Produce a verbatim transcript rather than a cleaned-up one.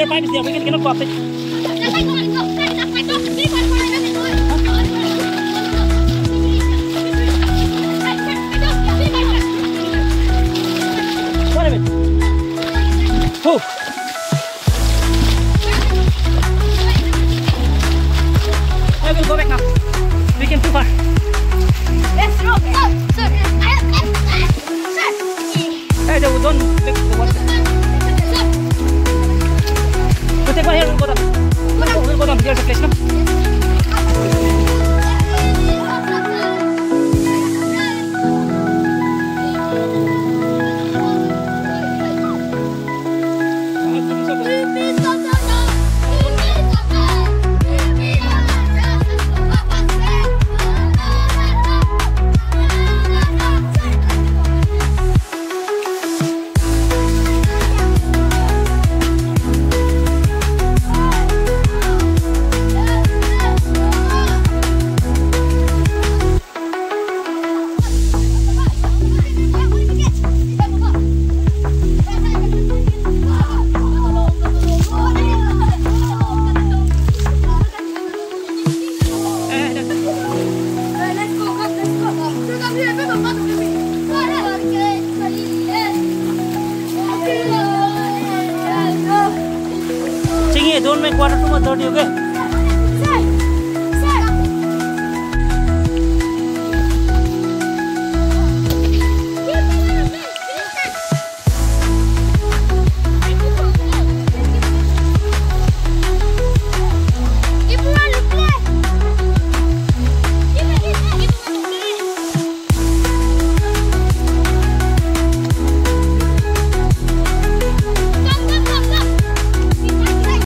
your pipe is there. We can cannot go up it. What a minute. Oh. I will go back now. We came too far. Let's roll. Sir, sir. Hey, don't take the water. We'll take one here. We'll go down. We'll go down. Here's the place now. Don't make water too much dirty, okay?